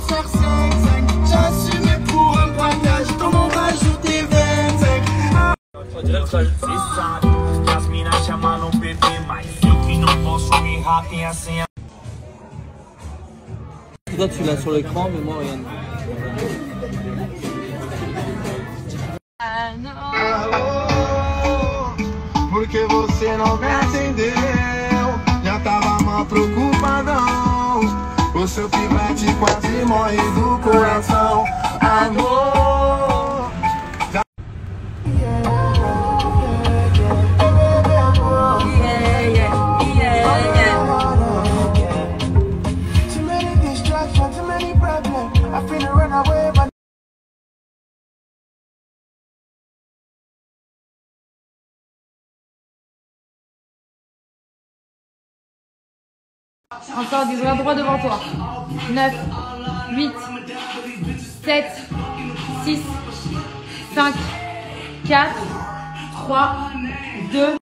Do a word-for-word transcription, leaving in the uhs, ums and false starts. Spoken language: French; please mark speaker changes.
Speaker 1: faire cinq cinq. J'assume pour un poignage, dans mon rajouter vingt-cinq.
Speaker 2: On dirait que c'est ça. As minas chamam no P P, mas eu que não posso me rapem assim.
Speaker 3: Toi tu l'as sur l'écran, mais moi rien.
Speaker 1: Porque você não me atendeu, já tava mal preocupadão. O seu pivete quase morre do coração, amor.
Speaker 4: Yeah, yeah, yeah, yeah.
Speaker 1: Too many distractions, too many problems. I finna run away, but
Speaker 4: Encore des bras droits devant toi. neuf, huit, sept, six, cinq, quatre, trois, deux.